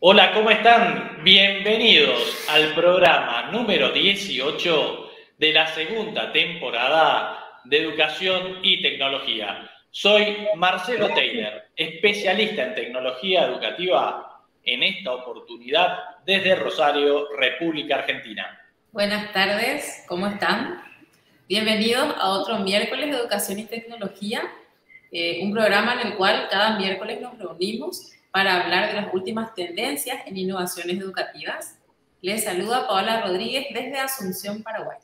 Hola, ¿cómo están? Bienvenidos al programa número 18 de la segunda temporada de Educación y Tecnología. Soy Marcelo Taylor, especialista en tecnología educativa, en esta oportunidad desde Rosario, República Argentina. Buenas tardes, ¿cómo están? Bienvenidos a otro miércoles de Educación y Tecnología, un programa en el cual cada miércoles nos reunimos para hablar de las últimas tendencias en innovaciones educativas. Les saluda Paola Rodríguez desde Asunción, Paraguay.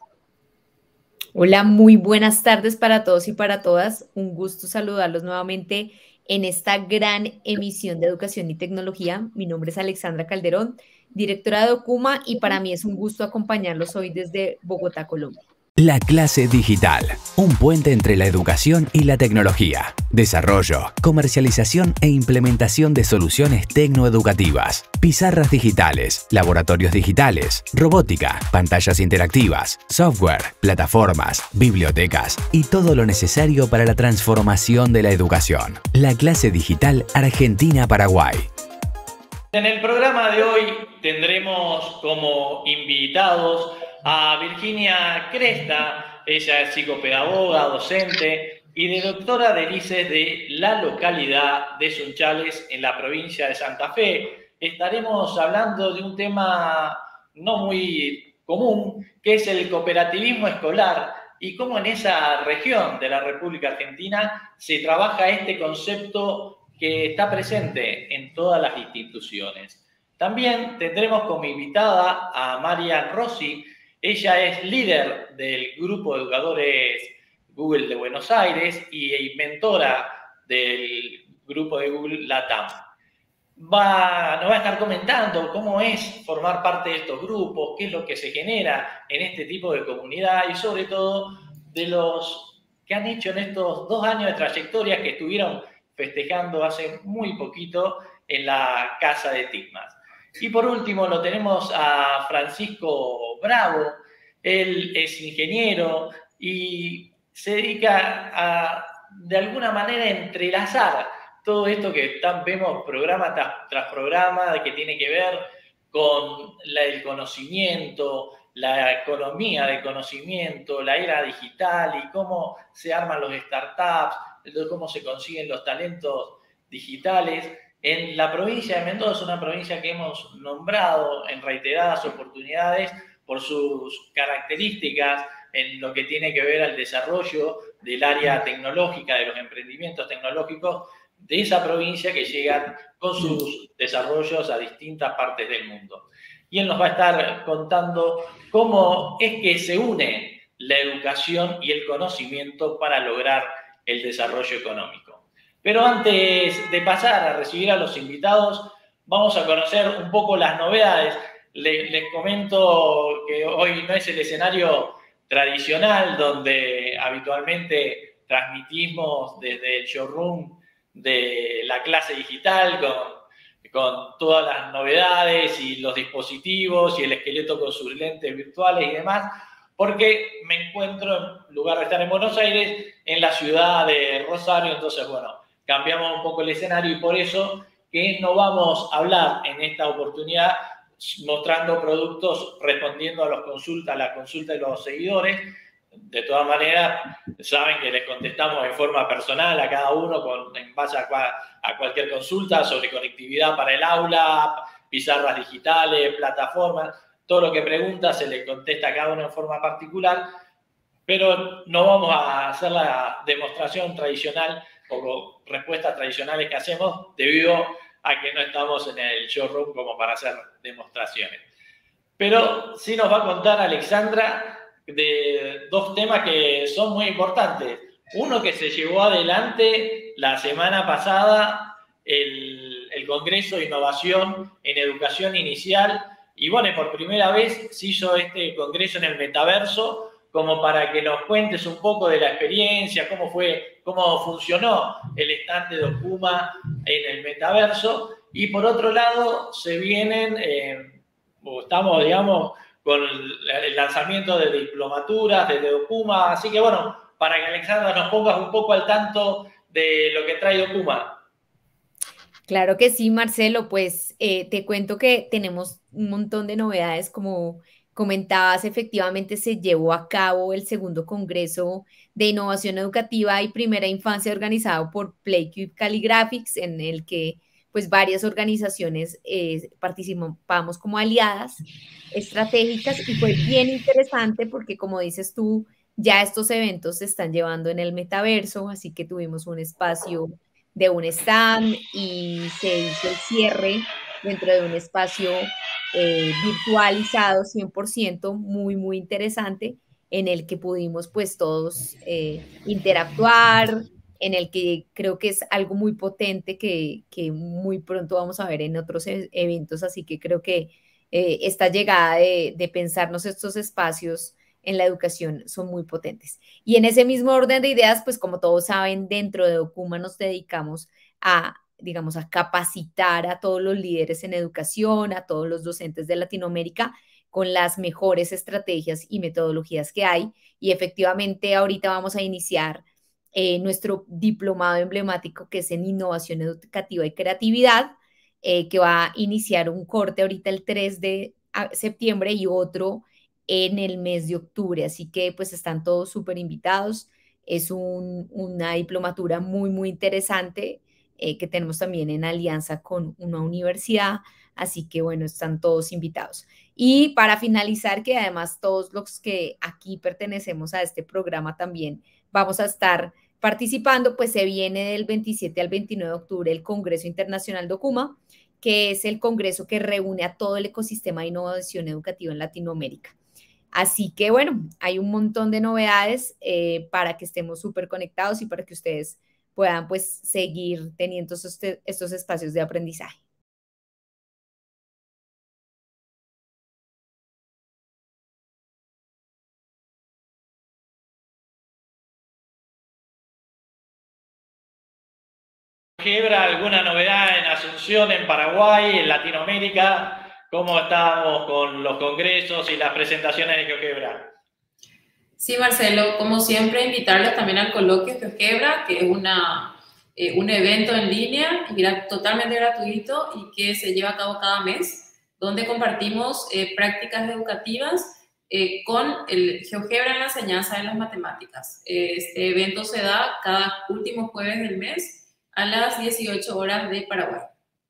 Hola, muy buenas tardes para todos y para todas. Un gusto saludarlos nuevamente en esta gran emisión de Educación y Tecnología. Mi nombre es Alexandra Calderón, directora de Okuma, y para mí es un gusto acompañarlos hoy desde Bogotá, Colombia. La clase digital, un puente entre la educación y la tecnología. Desarrollo, comercialización e implementación de soluciones tecnoeducativas. Pizarras digitales, laboratorios digitales, robótica, pantallas interactivas, software, plataformas, bibliotecas y todo lo necesario para la transformación de la educación. La clase digital Argentina-Paraguay. En el programa de hoy tendremos como invitados a Virginia Cresta. Ella es psicopedagoga, docente y directora de ICES de la localidad de Sunchales, en la provincia de Santa Fe. Estaremos hablando de un tema no muy común, que es el cooperativismo escolar y cómo en esa región de la República Argentina se trabaja este concepto que está presente en todas las instituciones. También tendremos como invitada a Marian Rossi. Ella es líder del grupo de educadores Google de Buenos Aires y mentora del grupo de Google LATAM. Nos va a estar comentando cómo es formar parte de estos grupos, qué es lo que se genera en este tipo de comunidad y sobre todo de los que han hecho en estos 2 años de trayectoria que estuvieron festejando hace muy poquito en la casa de Tigmas. Y por último lo tenemos a Francisco Bravo. Él es ingeniero y se dedica a, de alguna manera, entrelazar todo esto que vemos programa tras programa, que tiene que ver con el conocimiento, la economía del conocimiento, la era digital y cómo se arman los startups, cómo se consiguen los talentos digitales. En la provincia de Mendoza, una provincia que hemos nombrado en reiteradas oportunidades por sus características en lo que tiene que ver al desarrollo del área tecnológica, de los emprendimientos tecnológicos de esa provincia que llegan con sus desarrollos a distintas partes del mundo. Y él nos va a estar contando cómo es que se une la educación y el conocimiento para lograr el desarrollo económico. Pero antes de pasar a recibir a los invitados, vamos a conocer un poco las novedades. Les comento que hoy no es el escenario tradicional donde habitualmente transmitimos desde el showroom de la clase digital con todas las novedades y los dispositivos y el esqueleto con sus lentes virtuales y demás, porque me encuentro, en lugar de estar en Buenos Aires, en la ciudad de Rosario. Entonces, bueno, cambiamos un poco el escenario y por eso que no vamos a hablar en esta oportunidad mostrando productos, respondiendo a las consultas de los seguidores. De todas maneras, saben que les contestamos en forma personal a cada uno en base a cualquier consulta sobre conectividad para el aula, pizarras digitales, plataformas. Todo lo que pregunta se le contesta a cada uno en forma particular, pero no vamos a hacer la demostración tradicional o respuestas tradicionales que hacemos debido a que no estamos en el showroom como para hacer demostraciones. Pero sí nos va a contar Alexandra de 2 temas que son muy importantes. Uno, que se llevó adelante la semana pasada el Congreso de Innovación en Educación Inicial, y bueno, por primera vez se hizo este congreso en el metaverso, como para que nos cuentes un poco de la experiencia, cómo funcionó el stand de Okuma en el metaverso. Y por otro lado, se vienen, estamos, digamos, con el lanzamiento de diplomaturas desde Okuma. Así que bueno, para que Alexandra nos pongas un poco al tanto de lo que trae Okuma. Claro que sí, Marcelo, pues te cuento que tenemos un montón de novedades, como comentabas, efectivamente se llevó a cabo el segundo Congreso de Innovación Educativa y Primera Infancia organizado por PlayCube Caligraphics, en el que pues varias organizaciones participamos como aliadas estratégicas y fue bien interesante porque como dices tú, ya estos eventos se están llevando en el metaverso, así que tuvimos un espacio de un stand y se hizo el cierre dentro de un espacio virtualizado 100%, muy, muy interesante, en el que pudimos pues todos interactuar, en el que creo que es algo muy potente que muy pronto vamos a ver en otros eventos, así que creo que esta llegada de pensarnos estos espacios en la educación son muy potentes. Y en ese mismo orden de ideas, pues como todos saben, dentro de Documa nos dedicamos a, digamos, a capacitar a todos los líderes en educación, a todos los docentes de Latinoamérica con las mejores estrategias y metodologías que hay. Y efectivamente ahorita vamos a iniciar nuestro diplomado emblemático que es en innovación educativa y creatividad, que va a iniciar un corte ahorita el 3 de septiembre y otro en el mes de octubre. Así que pues están todos súper invitados. Es una diplomatura muy, muy interesante que tenemos también en alianza con una universidad. Así que bueno, están todos invitados. Y para finalizar, que además todos los que aquí pertenecemos a este programa también vamos a estar participando, pues se viene del 27 al 29 de octubre el Congreso Internacional Documa, que es el congreso que reúne a todo el ecosistema de innovación educativa en Latinoamérica. Así que bueno, hay un montón de novedades para que estemos súper conectados y para que ustedes puedan pues seguir teniendo estos espacios de aprendizaje. ¿GeoGebra alguna novedad en Asunción, en Paraguay, en Latinoamérica? ¿Cómo estamos con los congresos y las presentaciones de GeoGebra? Sí, Marcelo, como siempre, invitarlos también al coloquio GeoGebra, que es un evento en línea y totalmente gratuito y que se lleva a cabo cada mes, donde compartimos prácticas educativas con el GeoGebra en la enseñanza de las matemáticas. Este evento se da cada último jueves del mes a las 18 horas de Paraguay.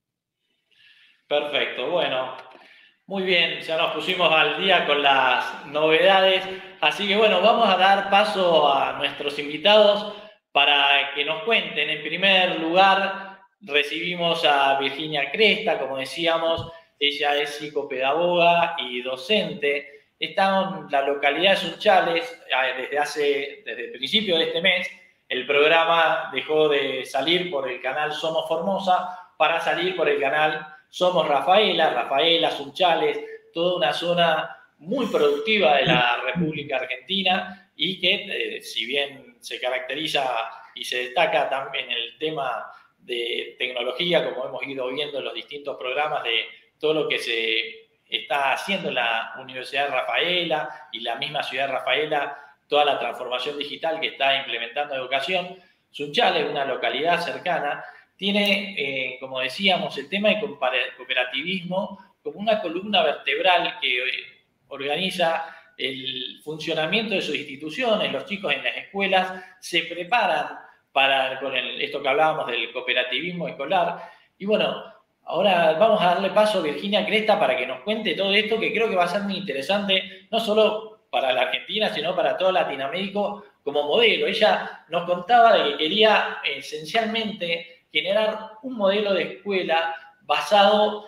Perfecto, bueno, muy bien, ya nos pusimos al día con las novedades, así que bueno, vamos a dar paso a nuestros invitados para que nos cuenten. En primer lugar, recibimos a Virginia Cresta, como decíamos, ella es psicopedagoga y docente, está en la localidad de Sunchales desde el principio de este mes. El programa dejó de salir por el canal Somos Formosa para salir por el canal Somos Rafaela, Sunchales, toda una zona muy productiva de la República Argentina y que, si bien se caracteriza y se destaca también en el tema de tecnología, como hemos ido viendo en los distintos programas de todo lo que se está haciendo en la Universidad de Rafaela y la misma ciudad de Rafaela, toda la transformación digital que está implementando educación. Sunchales, una localidad cercana, tiene, como decíamos, el tema de cooperativismo como una columna vertebral que organiza el funcionamiento de sus instituciones. Los chicos en las escuelas se preparan con esto que hablábamos del cooperativismo escolar. Y bueno, ahora vamos a darle paso a Virginia Cresta para que nos cuente todo esto, que creo que va a ser muy interesante, no solo para la Argentina, sino para todo Latinoamérica como modelo. Ella nos contaba de que quería esencialmente generar un modelo de escuela basado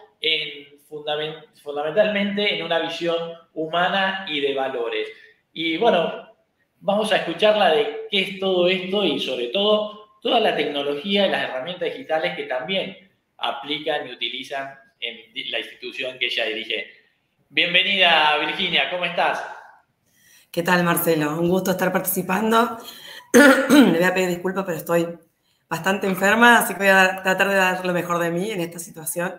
fundamentalmente en una visión humana y de valores. Y bueno, vamos a escucharla de qué es todo esto y sobre todo toda la tecnología y las herramientas digitales que también aplican y utilizan en la institución que ella dirige. Bienvenida, Virginia, ¿cómo estás? ¿Qué tal, Marcelo? Un gusto estar participando. Le voy a pedir disculpas, pero estoy bastante enferma, así que voy a tratar de dar lo mejor de mí en esta situación.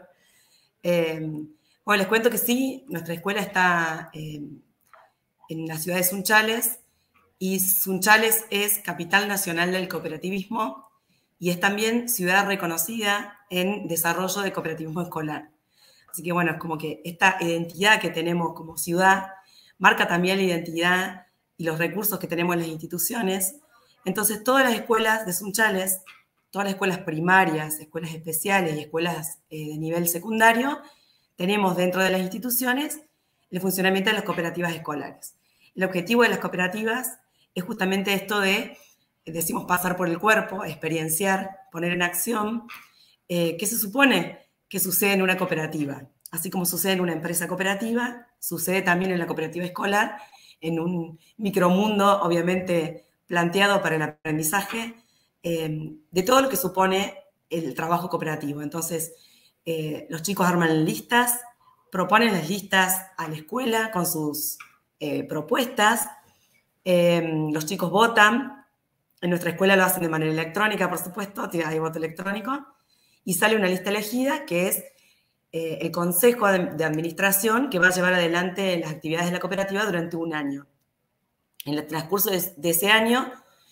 Bueno, les cuento que sí, nuestra escuela está en la ciudad de Sunchales, y Sunchales es capital nacional del cooperativismo, y es también ciudad reconocida en desarrollo de cooperativismo escolar. Así que bueno, es como que esta identidad que tenemos como ciudad marca también la identidad y los recursos que tenemos en las instituciones. Entonces, todas las escuelas de Sunchales, todas las escuelas primarias, escuelas especiales y escuelas de nivel secundario, tenemos dentro de las instituciones el funcionamiento de las cooperativas escolares. El objetivo de las cooperativas es justamente esto de, decimos, pasar por el cuerpo, experienciar, poner en acción, ¿qué se supone que sucede en una cooperativa? Así como sucede en una empresa cooperativa, sucede también en la cooperativa escolar, en un micromundo, obviamente, planteado para el aprendizaje, de todo lo que supone el trabajo cooperativo. Entonces, los chicos arman listas, proponen las listas a la escuela con sus propuestas, los chicos votan, en nuestra escuela lo hacen de manera electrónica, por supuesto, hay voto electrónico, y sale una lista elegida que es el consejo de administración que va a llevar adelante las actividades de la cooperativa durante un año. En el transcurso de ese año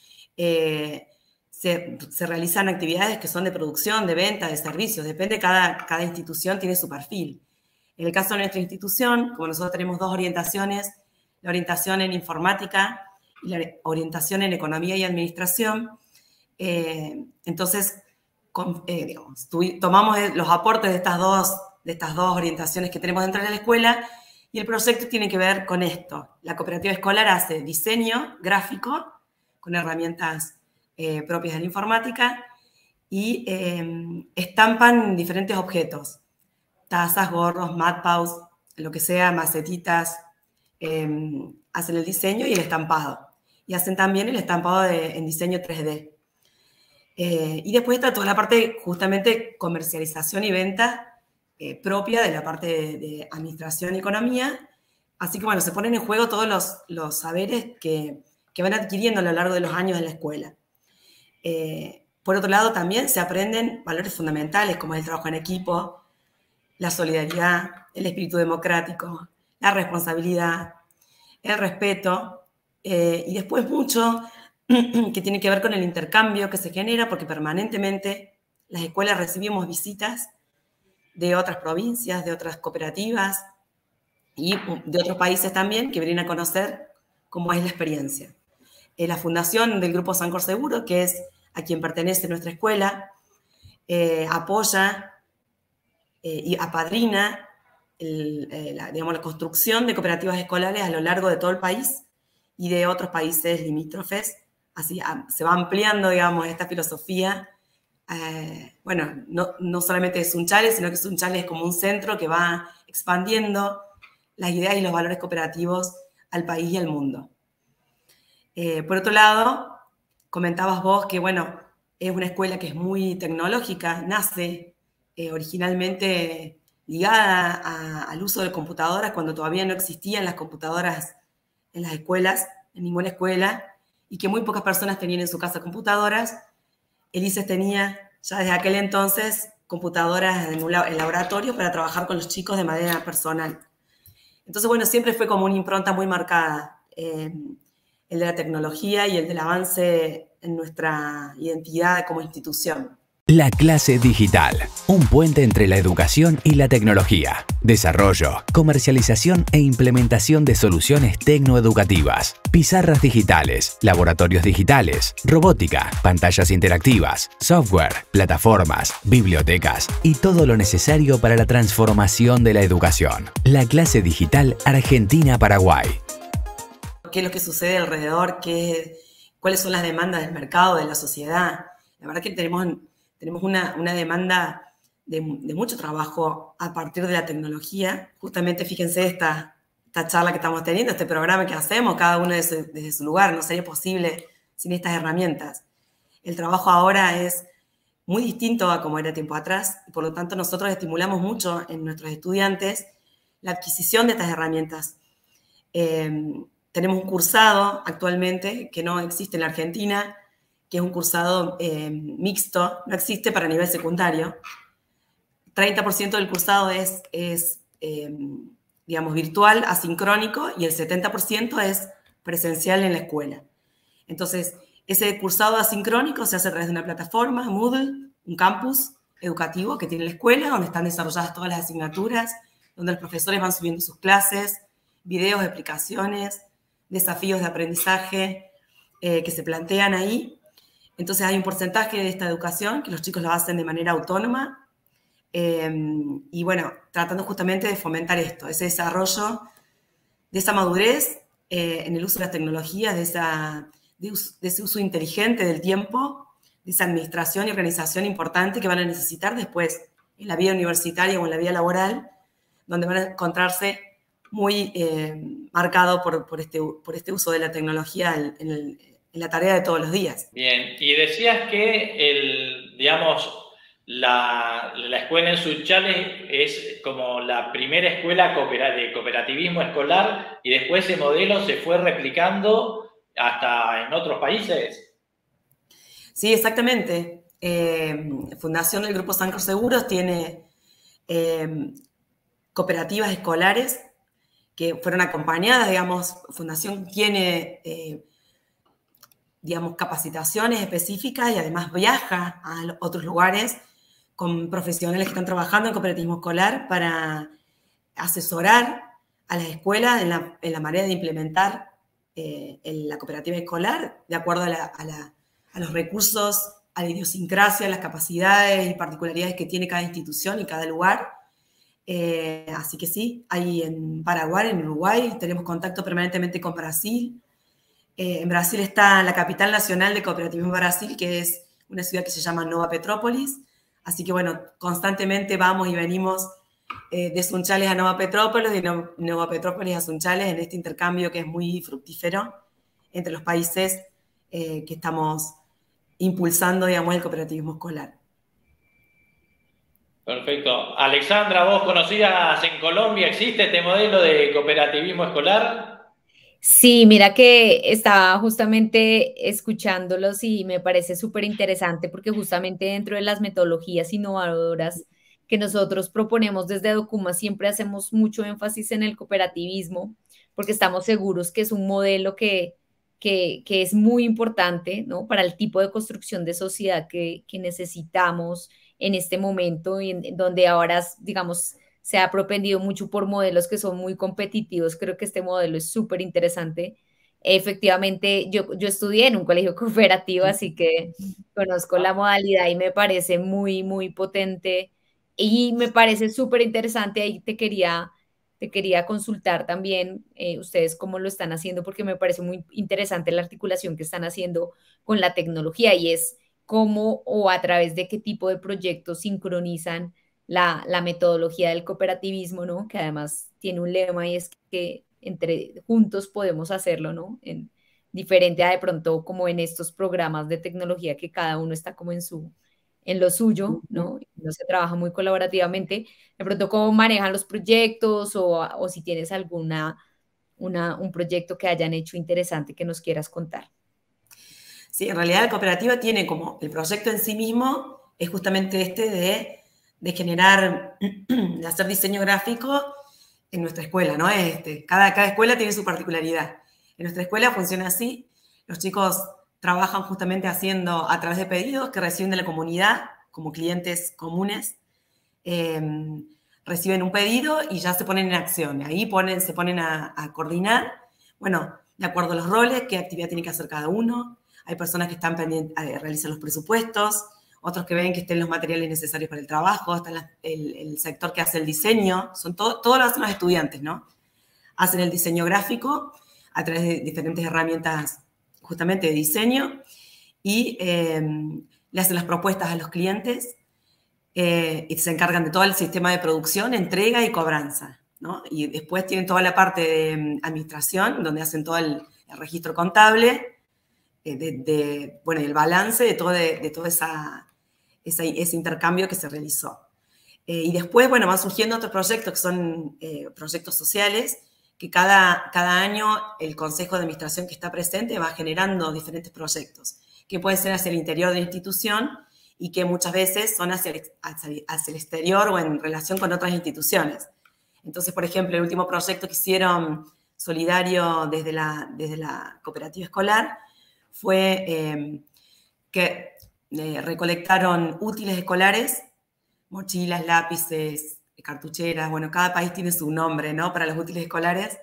se realizan actividades que son de producción, de venta, de servicios, depende, cada institución tiene su perfil. En el caso de nuestra institución, como nosotros tenemos dos orientaciones, la orientación en informática y la orientación en economía y administración, entonces digamos, tomamos los aportes de estas dos orientaciones que tenemos dentro de la escuela y el proyecto tiene que ver con esto. La cooperativa escolar hace diseño gráfico con herramientas propias de la informática y estampan diferentes objetos, tazas, gorros, matpaus, lo que sea, macetitas, hacen el diseño y el estampado. Y hacen también el estampado en diseño 3D. Y después está toda la parte justamente comercialización y venta propia de la parte de administración y economía. Así que bueno, se ponen en juego todos los saberes que van adquiriendo a lo largo de los años en la escuela. Por otro lado, también se aprenden valores fundamentales como el trabajo en equipo, la solidaridad, el espíritu democrático, la responsabilidad, el respeto, y después mucho que tiene que ver con el intercambio que se genera, porque permanentemente las escuelas recibimos visitas de otras provincias, de otras cooperativas y de otros países también que vienen a conocer cómo es la experiencia. La fundación del Grupo Sancor Seguro, que es a quien pertenece nuestra escuela, apoya y apadrina la construcción de cooperativas escolares a lo largo de todo el país y de otros países limítrofes. Así se va ampliando, digamos, esta filosofía. Bueno, no solamente de Sunchales, sino que Sunchales es como un centro que va expandiendo las ideas y los valores cooperativos al país y al mundo. Por otro lado, comentabas vos que, bueno, es una escuela que es muy tecnológica, nace originalmente ligada al uso de computadoras cuando todavía no existían las computadoras en las escuelas, en ninguna escuela, y que muy pocas personas tenían en su casa computadoras. El ICES tenía ya desde aquel entonces computadoras en laboratorio para trabajar con los chicos de manera personal. Entonces, bueno, siempre fue como una impronta muy marcada, el de la tecnología y el del avance en nuestra identidad como institución. La clase digital, un puente entre la educación y la tecnología. Desarrollo, comercialización e implementación de soluciones tecnoeducativas. Pizarras digitales, laboratorios digitales, robótica, pantallas interactivas, software, plataformas, bibliotecas y todo lo necesario para la transformación de la educación. La clase digital Argentina-Paraguay. ¿Qué es lo que sucede alrededor? ¿Cuáles son las demandas del mercado, de la sociedad? La verdad que tenemos una demanda de mucho trabajo a partir de la tecnología. Justamente, fíjense esta charla que estamos teniendo, este programa que hacemos, cada uno desde su lugar, no sería posible sin estas herramientas. El trabajo ahora es muy distinto a como era tiempo atrás, y por lo tanto nosotros estimulamos mucho en nuestros estudiantes la adquisición de estas herramientas. Tenemos un cursado actualmente que no existe en la Argentina, que es un cursado mixto, no existe para nivel secundario. 30% del cursado es digamos, virtual, asincrónico, y el 70% es presencial en la escuela. Entonces, Ese cursado asincrónico se hace a través de una plataforma, Moodle, un campus educativo que tiene la escuela, donde están desarrolladas todas las asignaturas, donde los profesores van subiendo sus clases, videos, explicaciones, desafíos de aprendizaje que se plantean ahí. Entonces hay un porcentaje de esta educación que los chicos lo hacen de manera autónoma y bueno, tratando justamente de fomentar esto, ese desarrollo de esa madurez en el uso de las tecnologías, de ese uso inteligente del tiempo, de esa administración y organización importante que van a necesitar después en la vida universitaria o en la vida laboral, donde van a encontrarse muy marcado por este uso de la tecnología en la tarea de todos los días. Bien, y decías que la escuela en Sunchales es como la primera escuela de cooperativismo escolar y después ese modelo se fue replicando hasta en otros países. Sí, exactamente. Fundación del Grupo Sancor Seguros tiene cooperativas escolares que fueron acompañadas, digamos, Fundación tiene, digamos, capacitaciones específicas y además viaja a otros lugares con profesionales que están trabajando en cooperativismo escolar para asesorar a las escuelas en la manera de implementar en la cooperativa escolar de acuerdo a los recursos, a la idiosincrasia, a las capacidades y particularidades que tiene cada institución y cada lugar. Así que sí, hay en Paraguay, en Uruguay, tenemos contacto permanentemente con Brasil. En Brasil está la capital nacional de cooperativismo Brasil, que es una ciudad que se llama Nova Petrópolis. Así que bueno, constantemente vamos y venimos de Sunchales a Nova Petrópolis, de Nova Petrópolis a Sunchales, en este intercambio que es muy fructífero entre los países que estamos impulsando, digamos, el cooperativismo escolar. Perfecto. Alexandra, ¿vos conocías en Colombia, existe este modelo de cooperativismo escolar? Sí, mira que estaba justamente escuchándolos y me parece súper interesante porque justamente dentro de las metodologías innovadoras que nosotros proponemos desde Documa siempre hacemos mucho énfasis en el cooperativismo porque estamos seguros que es un modelo que es muy importante, ¿no? Para el tipo de construcción de sociedad que necesitamos en este momento y en donde ahora, digamos, se ha propendido mucho por modelos que son muy competitivos. Creo que este modelo es súper interesante. Efectivamente, yo estudié en un colegio cooperativo, así que conozco la modalidad y me parece muy, muy potente y me parece súper interesante. Ahí te quería consultar también ustedes cómo lo están haciendo, porque me parece muy interesante la articulación que están haciendo con la tecnología y es cómo o a través de qué tipo de proyectos sincronizan la metodología del cooperativismo, ¿no? Que además tiene un lema y es que entre juntos podemos hacerlo, ¿no? Diferente a de pronto como en estos programas de tecnología que cada uno está como en lo suyo, ¿no? No se trabaja muy colaborativamente. De pronto, ¿cómo manejan los proyectos o si tienes un proyecto que hayan hecho interesante que nos quieras contar? Sí, en realidad la cooperativa tiene como el proyecto en sí mismo es justamente de generar, de hacer diseño gráfico en nuestra escuela, ¿no? Cada escuela tiene su particularidad. En nuestra escuela funciona así. Los chicos trabajan justamente haciendo a través de pedidos que reciben de la comunidad como clientes comunes. Reciben un pedido y ya se ponen en acción. Ahí se ponen a coordinar, bueno, de acuerdo a los roles, qué actividad tiene que hacer cada uno. Hay personas que están pendientes de realizar los presupuestos, otros que ven que estén los materiales necesarios para el trabajo, está el sector que hace el diseño, todos lo hacen los estudiantes, ¿no? Hacen el diseño gráfico a través de diferentes herramientas justamente de diseño y le hacen las propuestas a los clientes y se encargan de todo el sistema de producción, entrega y cobranza, ¿no? Y después tienen toda la parte de administración, donde hacen todo el registro contable, bueno, el balance de todo ese intercambio que se realizó. Y después, bueno, van surgiendo otros proyectos que son proyectos sociales, que cada año el Consejo de Administración que está presente va generando diferentes proyectos, que pueden ser hacia el interior de la institución y que muchas veces son hacia el exterior o en relación con otras instituciones. Entonces, por ejemplo, el último proyecto que hicieron solidario desde la cooperativa escolar fue que recolectaron útiles escolares, mochilas, lápices, cartucheras, bueno, cada país tiene su nombre, ¿no? Para los útiles escolares.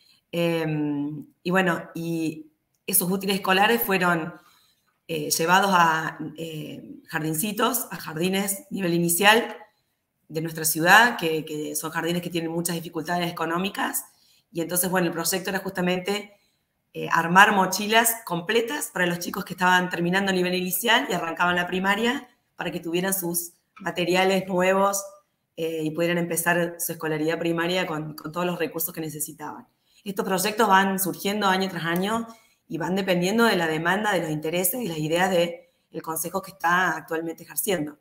Y bueno, y esos útiles escolares fueron llevados a jardincitos, a jardines nivel inicial de nuestra ciudad, que son jardines que tienen muchas dificultades económicas. Y entonces, bueno, el proyecto era justamente armar mochilas completas para los chicos que estaban terminando nivel inicial y arrancaban la primaria para que tuvieran sus materiales nuevos y pudieran empezar su escolaridad primaria con todos los recursos que necesitaban. Estos proyectos van surgiendo año tras año y van dependiendo de la demanda, de los intereses y las ideas del consejo que está actualmente ejerciendo.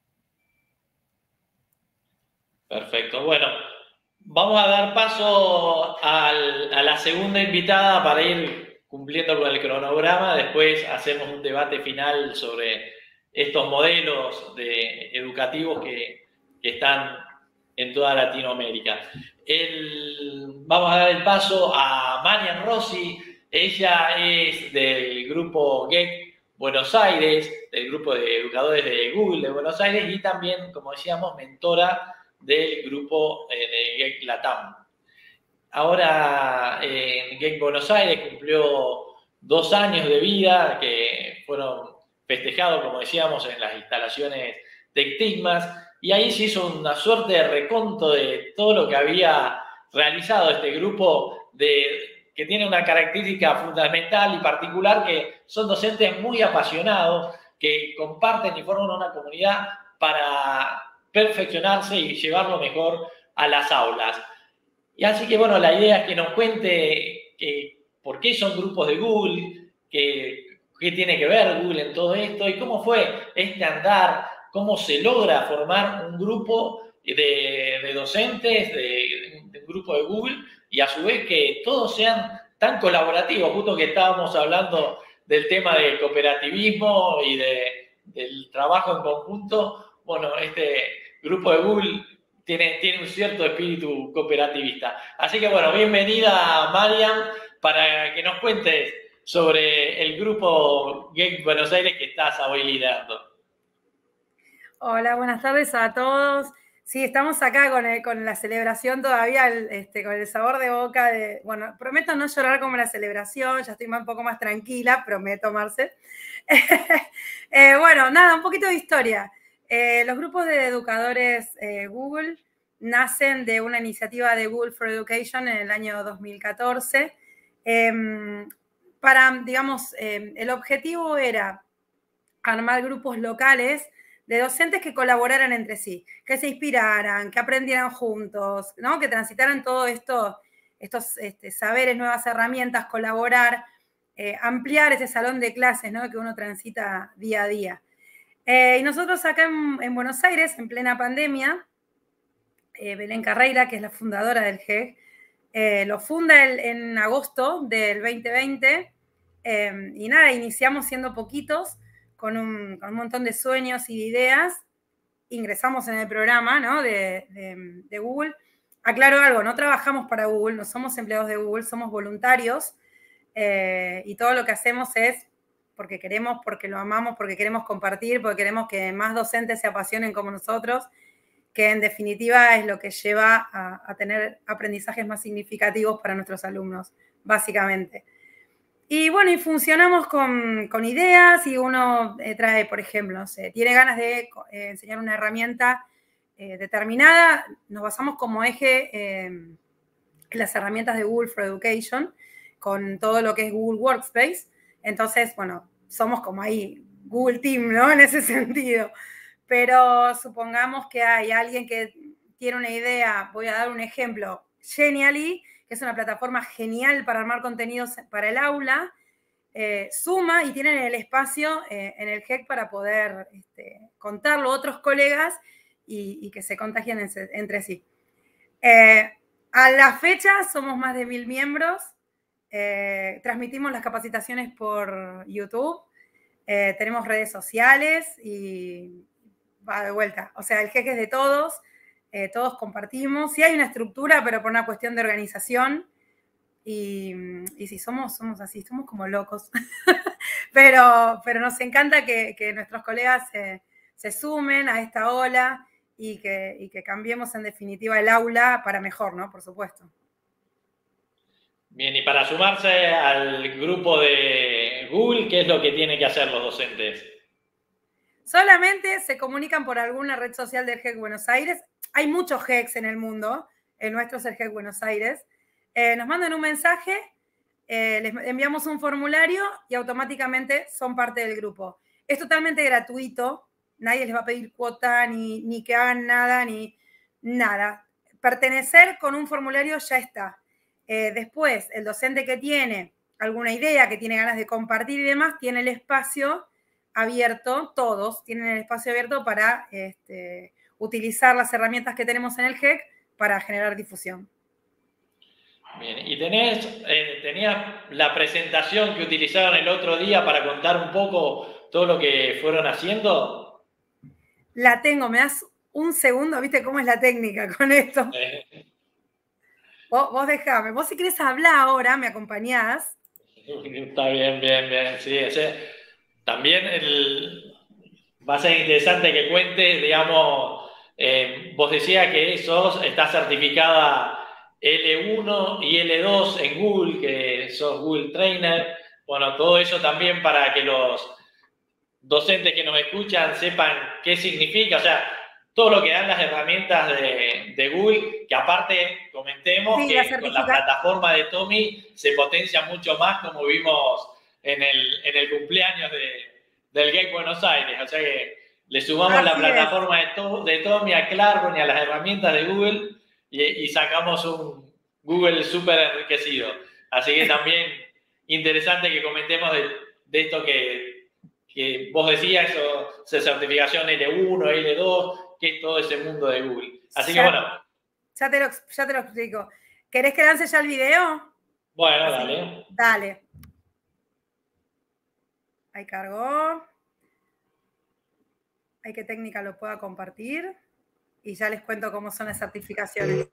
Perfecto. Bueno, vamos a dar paso a la segunda invitada para ir cumpliendo con el cronograma. Después hacemos un debate final sobre estos modelos educativos que están en toda Latinoamérica. Vamos a dar el paso a Marian Rossi. Ella es del grupo GEC Buenos Aires, del grupo de educadores de Google de Buenos Aires y también, como decíamos, mentora del grupo de GEC Latam. Ahora GEC Buenos Aires cumplió 2 años de vida que fueron festejados, como decíamos, en las instalaciones de TICMAS, y ahí se hizo una suerte de reconto de todo lo que había realizado este grupo que tiene una característica fundamental y particular, que son docentes muy apasionados, que comparten y forman una comunidad para perfeccionarse y llevarlo mejor a las aulas. Y así que, bueno, la idea es que nos cuente por qué son grupos de Google, qué tiene que ver Google en todo esto y cómo fue este andar, cómo se logra formar un grupo de docentes, de un grupo de Google, y a su vez que todos sean tan colaborativos, justo que estábamos hablando del tema del cooperativismo y del trabajo en conjunto. Bueno, este grupo de Google tiene un cierto espíritu cooperativista. Así que, bueno, bienvenida, Marian, para que nos cuentes sobre el grupo GEC Buenos Aires que estás hoy liderando. Hola, buenas tardes a todos. Sí, estamos acá con la celebración todavía, con el sabor de boca. Bueno, prometo no llorar como la celebración, ya estoy un poco más tranquila, prometo, Marce. Bueno, nada, un poquito de historia. Los grupos de educadores Google nacen de una iniciativa de Google for Education en el año 2014. Digamos, el objetivo era armar grupos locales de docentes que colaboraran entre sí, que se inspiraran, que aprendieran juntos, ¿no? Que transitaran todos estos saberes, nuevas herramientas, colaborar, ampliar ese salón de clases, ¿no? Que uno transita día a día. Y nosotros acá en Buenos Aires, en plena pandemia, Belén Carreira, que es la fundadora del GEC, lo funda en agosto del 2020, y nada, iniciamos siendo poquitos, con un montón de sueños y de ideas, ingresamos en el programa, ¿no? de Google. Aclaro algo, no trabajamos para Google, no somos empleados de Google, somos voluntarios, y todo lo que hacemos es porque queremos, porque lo amamos, porque queremos compartir, porque queremos que más docentes se apasionen como nosotros, que en definitiva es lo que lleva a tener aprendizajes más significativos para nuestros alumnos, básicamente. Y bueno, y funcionamos con ideas, y uno trae, por ejemplo, tiene ganas de enseñar una herramienta determinada, nos basamos como eje en las herramientas de Google for Education, con todo lo que es Google Workspace. Entonces, bueno, somos como ahí Google Team, ¿no? En ese sentido. Pero supongamos que hay alguien que tiene una idea, voy a dar un ejemplo, Genially, que es una plataforma genial para armar contenidos para el aula, suma y tienen el espacio en el GEC para poder contarlo a otros colegas y que se contagien entre sí. A la fecha somos más de 1000 miembros, transmitimos las capacitaciones por YouTube, tenemos redes sociales y va de vuelta. O sea, el GEC es de todos. Todos compartimos. Sí hay una estructura, pero por una cuestión de organización. Y sí, somos así, somos como locos. pero nos encanta que nuestros colegas se sumen a esta ola y que cambiemos en definitiva el aula para mejor, ¿no? Por supuesto. Bien, y para sumarse al grupo de Google, ¿qué es lo que tienen que hacer los docentes? Solamente se comunican por alguna red social del GEC Buenos Aires. Hay muchos GECs en el mundo, el nuestro es el GEC Buenos Aires. Nos mandan un mensaje, les enviamos un formulario y automáticamente son parte del grupo. Es totalmente gratuito, nadie les va a pedir cuota, ni que hagan nada, ni nada. Pertenecer con un formulario ya está. Después, el docente que tiene alguna idea, que tiene ganas de compartir y demás, tiene el espacio abierto, todos tienen el espacio abierto para utilizar las herramientas que tenemos en el GEC para generar difusión. Bien, y tenías la presentación que utilizaron el otro día para contar un poco todo lo que fueron haciendo. La tengo, me das un segundo, ¿viste cómo es la técnica con esto? Vos dejame, vos si querés hablar ahora, me acompañás. Está bien, sí, también va a ser interesante que cuentes, digamos, vos decías que estás certificada L1 y L2 en Google, que sos Google Trainer. Bueno, todo eso también para que los docentes que nos escuchan sepan qué significa, o sea, todo lo que dan las herramientas de Google, que aparte comentemos sí, que con la plataforma de Tommy se potencia mucho más, como vimos en el cumpleaños del GEC Buenos Aires. O sea que le sumamos la plataforma de Tommy a Classroom y a las herramientas de Google y sacamos un Google súper enriquecido. Así que también interesante que comentemos de esto que vos decías, esa certificación L1, L2, que es todo ese mundo de Google. Así que bueno. Ya te lo explico. ¿Querés que lance ya el video? Bueno, dale. Dale. Ahí cargó. Hay que técnica lo pueda compartir. Y ya les cuento cómo son las certificaciones.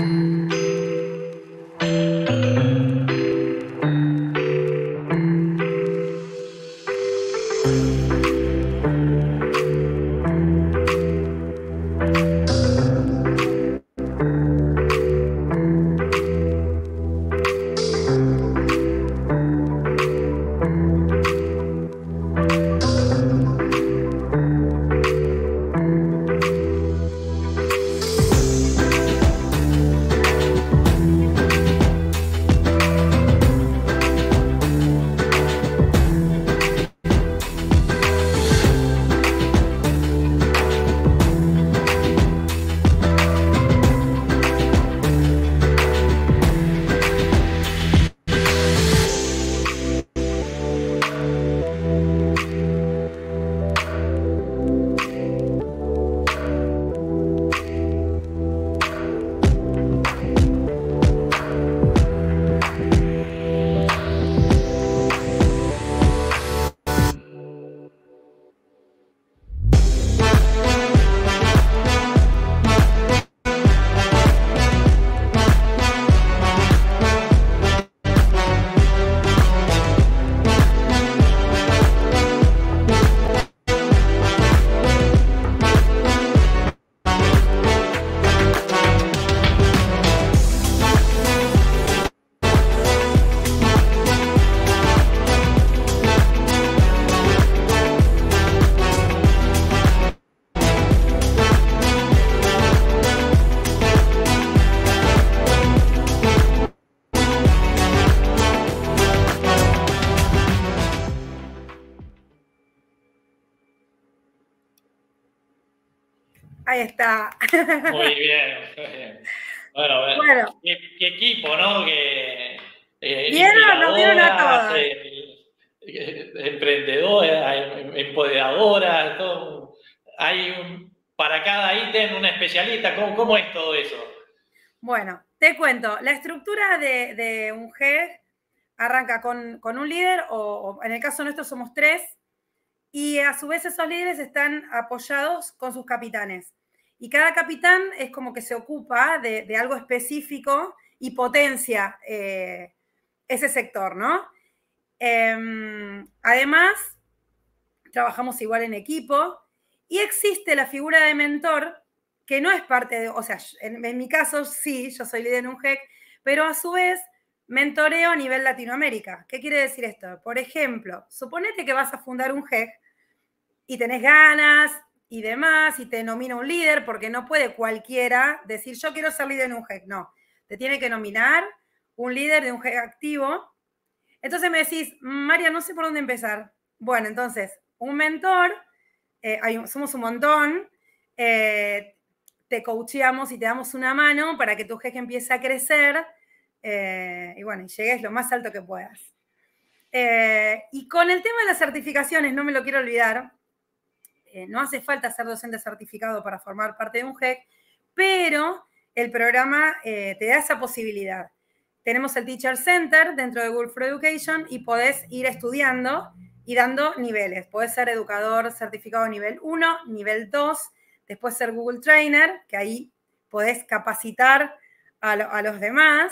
Ahí está. Muy bien. Bueno. ¿Qué equipo, ¿no? Nos vieron a todas. Emprendedoras, empoderadoras, todo. Para cada ítem un especialista. ¿Cómo es todo eso? Bueno, te cuento. La estructura de un GEC arranca con un líder, o en el caso nuestro somos 3, y a su vez esos líderes están apoyados con sus capitanes. Y cada capitán es como que se ocupa de algo específico y potencia ese sector, ¿no? Además, trabajamos igual en equipo y existe la figura de mentor que no es parte de, o sea, en mi caso sí, yo soy líder en un GEC, pero a su vez mentoreo a nivel Latinoamérica. ¿Qué quiere decir esto? Por ejemplo, suponete que vas a fundar un GEC y tenés ganas y demás, y te nomina un líder, porque no puede cualquiera decir, yo quiero ser líder en un GEC. No, te tiene que nominar un líder de un GEC activo. Entonces me decís, María, no sé por dónde empezar. Bueno, entonces, un mentor, somos un montón, te coacheamos y te damos una mano para que tu GEC empiece a crecer y bueno, y llegues lo más alto que puedas. Y con el tema de las certificaciones, no me lo quiero olvidar, no hace falta ser docente certificado para formar parte de un GEC, pero el programa te da esa posibilidad. Tenemos el Teacher Center dentro de Google for Education y podés ir estudiando y dando niveles. Podés ser educador certificado nivel 1, nivel 2, después ser Google Trainer, que ahí podés capacitar a los demás.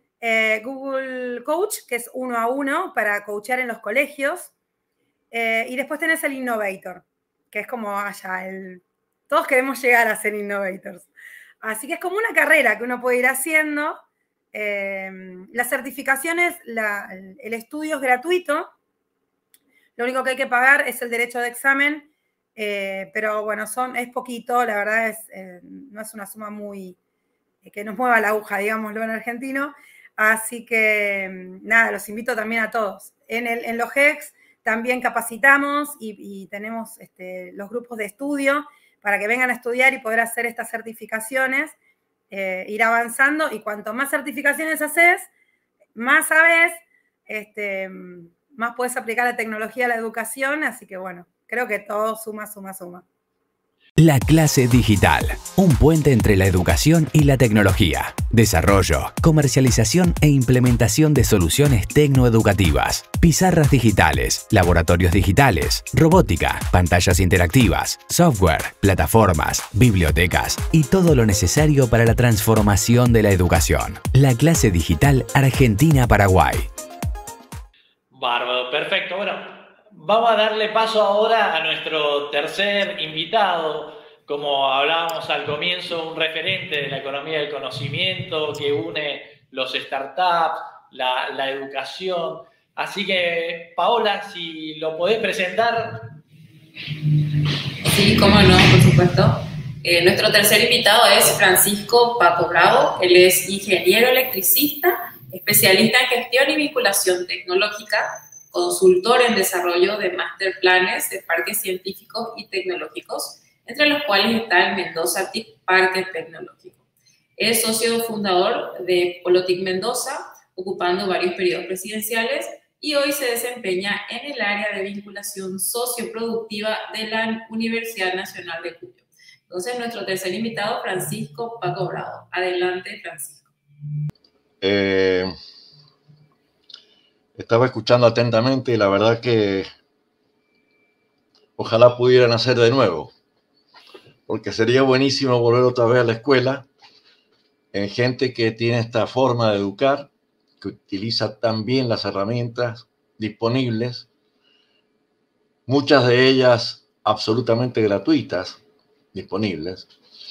Google Coach, que es 1 a 1 para coachear en los colegios. Y después tenés el Innovator, que es como todos queremos llegar a ser Innovators. Así que es como una carrera que uno puede ir haciendo. Las certificaciones, el estudio es gratuito. Lo único que hay que pagar es el derecho de examen, pero bueno, es poquito, la verdad no es una suma muy que nos mueva la aguja, digámoslo en argentino. Así que nada, los invito también a todos. En los GECs también capacitamos y tenemos los grupos de estudio para que vengan a estudiar y poder hacer estas certificaciones, ir avanzando, y cuanto más certificaciones haces, más sabes, más puedes aplicar la tecnología a la educación, así que bueno, creo que todo suma, suma, suma. La clase digital, un puente entre la educación y la tecnología. Desarrollo, comercialización e implementación de soluciones tecnoeducativas. Pizarras digitales, laboratorios digitales, robótica, pantallas interactivas, software, plataformas, bibliotecas y todo lo necesario para la transformación de la educación. La clase digital Argentina-Paraguay. Bárbaro, perfecto. Bueno, vamos a darle paso ahora a nuestro tercer invitado. Como hablábamos al comienzo, un referente de la economía del conocimiento que une los startups, la educación. Así que, Paola, si lo podés presentar. Sí, cómo no, por supuesto. Nuestro tercer invitado es Francisco Paco Bravo. Él es ingeniero electricista, especialista en gestión y vinculación tecnológica, consultor en desarrollo de master planes de parques científicos y tecnológicos, entre los cuales está el Mendoza TIC Parque Tecnológico. Es socio fundador de Polotic Mendoza, ocupando varios periodos presidenciales, y hoy se desempeña en el área de vinculación socioproductiva de la Universidad Nacional de Cuyo. Entonces, nuestro tercer invitado, Francisco Paco Bravo. Adelante, Francisco. Estaba escuchando atentamente y la verdad que ojalá pudieran hacer de nuevo, porque sería buenísimo volver otra vez a la escuela en gente que tiene esta forma de educar, que utiliza tan bien las herramientas disponibles, muchas de ellas absolutamente gratuitas, disponibles.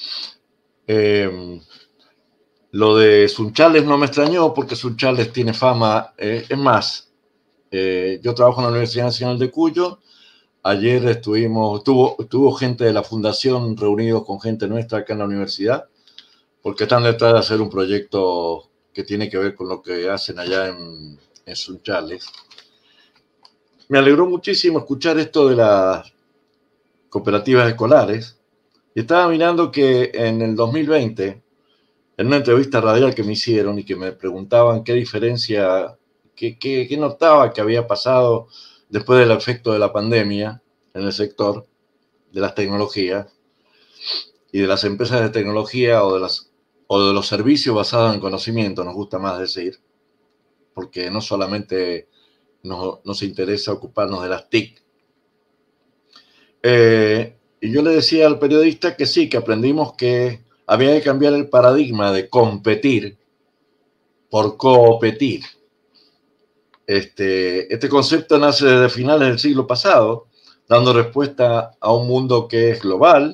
Lo de Sunchales no me extrañó porque Sunchales tiene fama. Es más, yo trabajo en la Universidad Nacional de Cuyo. Ayer estuvo gente de la fundación reunidos con gente nuestra acá en la universidad, porque están detrás de hacer un proyecto que tiene que ver con lo que hacen allá en Sunchales. Me alegró muchísimo escuchar esto de las cooperativas escolares. Y estaba mirando que en el 2020, en una entrevista radial que me hicieron y que me preguntaban qué diferencia, qué notaba que había pasado después del efecto de la pandemia en el sector de las tecnologías y de las empresas de tecnología o de los servicios basados en conocimiento, nos gusta más decir, porque no solamente nos interesa ocuparnos de las TIC. Y yo le decía al periodista que sí, que aprendimos que había que cambiar el paradigma de competir por competir. Este concepto nace desde finales del siglo pasado, dando respuesta a un mundo que es global,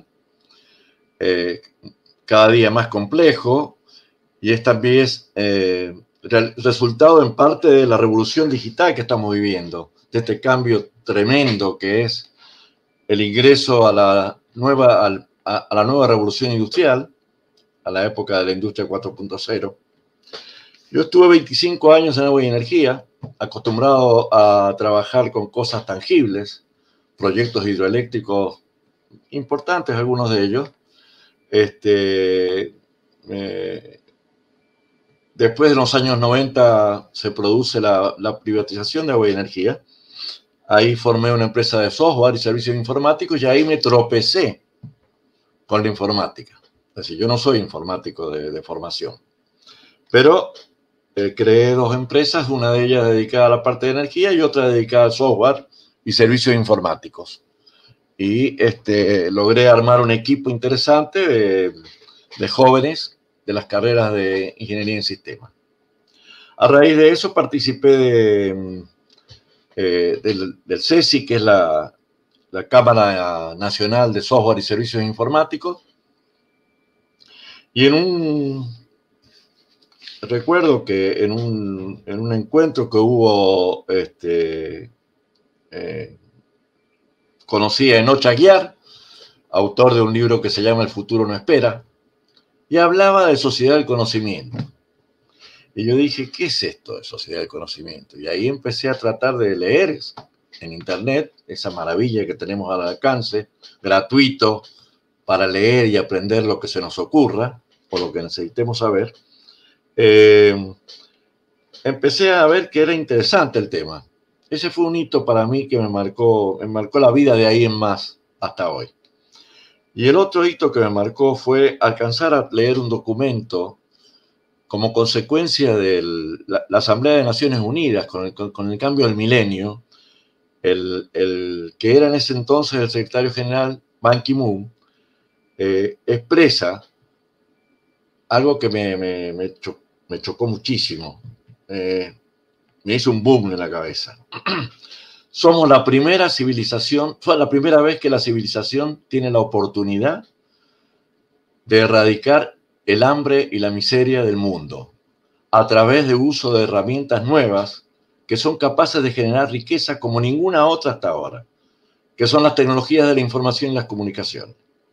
cada día más complejo, y es también resultado en parte de la revolución digital que estamos viviendo, de este cambio tremendo que es el ingreso a la nueva revolución industrial, a la época de la industria 4.0. Yo estuve 25 años en agua y energía, acostumbrado a trabajar con cosas tangibles, proyectos hidroeléctricos importantes, algunos de ellos. Después de los años 90 se produce la privatización de agua y energía. Ahí formé una empresa de software y servicios informáticos y ahí me tropecé con la informática. Es decir, yo no soy informático de formación, pero creé dos empresas, una de ellas dedicada a la parte de energía y otra dedicada al software y servicios informáticos. Y logré armar un equipo interesante de jóvenes de las carreras de ingeniería en sistemas. A raíz de eso participé del CESI, que es la Cámara Nacional de Software y Servicios Informáticos. Y recuerdo que en un encuentro que hubo, conocí a Enoch Aguiar, autor de un libro que se llama El futuro no espera, y hablaba de sociedad del conocimiento. Y yo dije, ¿qué es esto de sociedad del conocimiento? Y ahí empecé a tratar de leer en internet esa maravilla que tenemos al alcance, gratuito, para leer y aprender lo que se nos ocurra, o lo que necesitemos saber. Empecé a ver que era interesante el tema. Ese fue un hito para mí que me marcó la vida de ahí en más hasta hoy. Y el otro hito que me marcó fue alcanzar a leer un documento como consecuencia de la Asamblea de Naciones Unidas con el cambio del milenio. El que era en ese entonces el secretario general, Ban Ki-moon, expresa algo que me chocó muchísimo. Me hizo un boom en la cabeza. Somos la primera civilización, fue la primera vez que la civilización tiene la oportunidad de erradicar el hambre y la miseria del mundo a través de uso de herramientas nuevas que son capaces de generar riqueza como ninguna otra hasta ahora, que son las tecnologías de la información y las comunicaciones.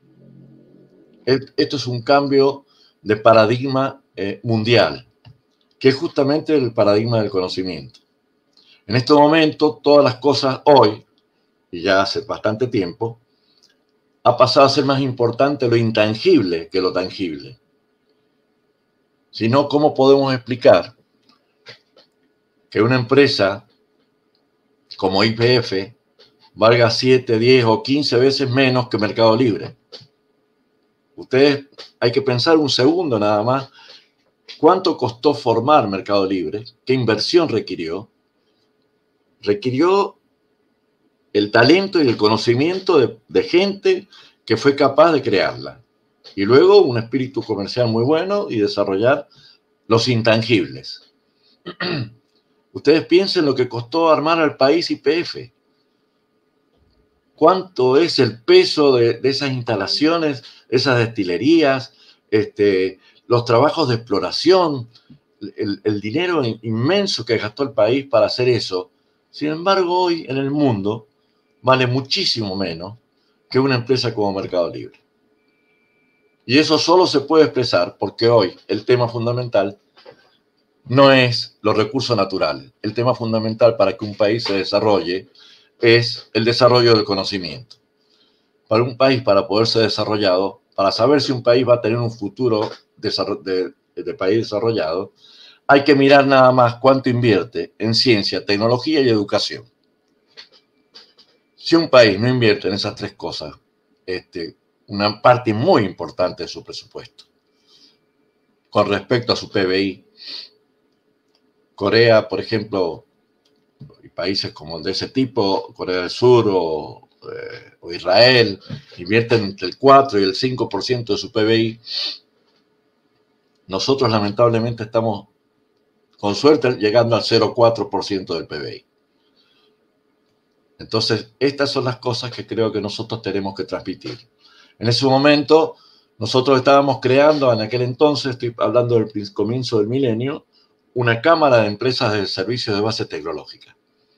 Esto es un cambio de paradigma mundial, que es justamente el paradigma del conocimiento. En este momento, todas las cosas hoy, y ya hace bastante tiempo, ha pasado a ser más importante lo intangible que lo tangible. Si no, ¿cómo podemos explicar que una empresa como YPF valga 7, 10 o 15 veces menos que Mercado Libre? Ustedes, hay que pensar un segundo nada más. ¿Cuánto costó formar Mercado Libre? ¿Qué inversión requirió? Requirió el talento y el conocimiento de gente que fue capaz de crearla. Y luego un espíritu comercial muy bueno y desarrollar los intangibles. Ustedes piensen lo que costó armar al país YPF. ¿Cuánto es el peso de esas instalaciones, esas destilerías, los trabajos de exploración, el dinero inmenso que gastó el país para hacer eso? Sin embargo, hoy en el mundo vale muchísimo menos que una empresa como Mercado Libre. Y eso solo se puede expresar porque hoy el tema fundamental no es los recursos naturales. El tema fundamental para que un país se desarrolle es el desarrollo del conocimiento. Para un país, para poder ser desarrollado, para saber si un país va a tener un futuro de país desarrollado, hay que mirar nada más cuánto invierte en ciencia, tecnología y educación. Si un país no invierte en esas tres cosas, una parte muy importante de su presupuesto, con respecto a su PBI, Corea, por ejemplo, y países como de ese tipo, Corea del Sur o Israel, invierten entre el 4 y el 5% de su PBI. Nosotros lamentablemente estamos con suerte llegando al 0,4% del PBI. Entonces, estas son las cosas que creo que nosotros tenemos que transmitir. En ese momento, nosotros estábamos creando, en aquel entonces, estoy hablando del comienzo del milenio, una cámara de empresas de servicios de base tecnológica.